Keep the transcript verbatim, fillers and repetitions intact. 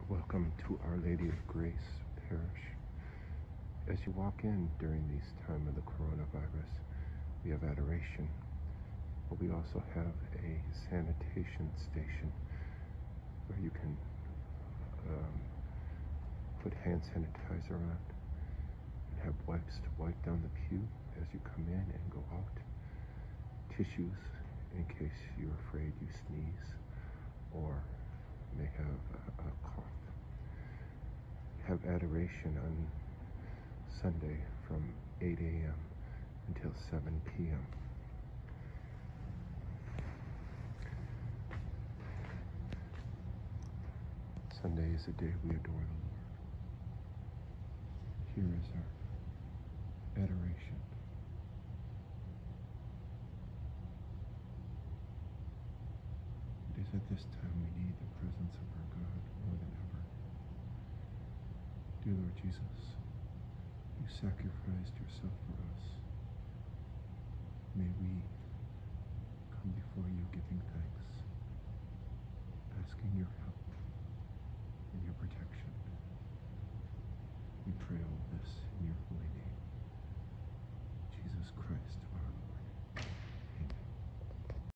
Welcome to Our Lady of Grace Parish. As you walk in during this time of the coronavirus, we have adoration, but we also have a sanitation station where you can um, put hand sanitizer on and have wipes to wipe down the pew as you come in and go out, tissues in case you're afraid you sneeze or may have a, a cough. Have adoration on Sunday from eight a m until seven p m Sunday is a day we adore the Lord. Here is our adoration. It is at this time we need the presence of our God more than ever. Dear Lord Jesus, you sacrificed yourself for us. May we come before you giving thanks.